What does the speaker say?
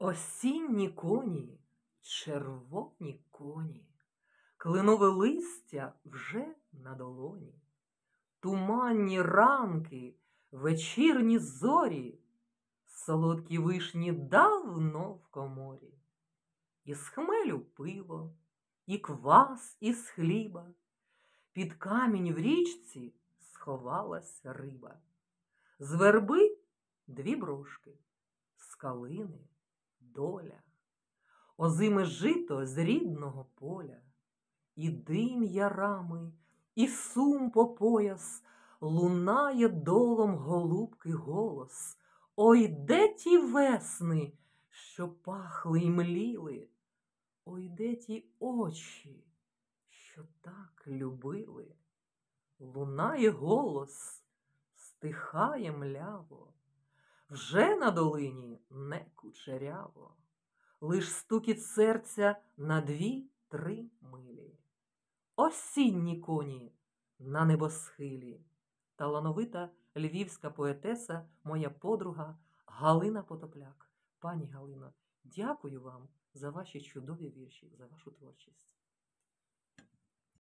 Осінні коні, червоні коні, клинове листя вже на долоні, туманні ранки, вечірні зорі, солодкі вишні давно в коморі. Із хмелю пиво, і квас із хліба, під камінь в річці сховалась риба. З верби дві брошки, з калини доля, озиме жито з рідного поля, і дим ярами, і сум по пояс, лунає долом голубки голос. Ой, де ті весни, що пахли й мліли? Ой, де ті очі, що так любили? Лунає голос, стихає мляво, вже на долині не кучеряво, лиш стукіт серця на 2-3 милі. Осінні коні на небосхилі. Талановита львівська поетеса, моя подруга Галина Потопляк. Пані Галино, дякую вам за ваші чудові вірші, за вашу творчість.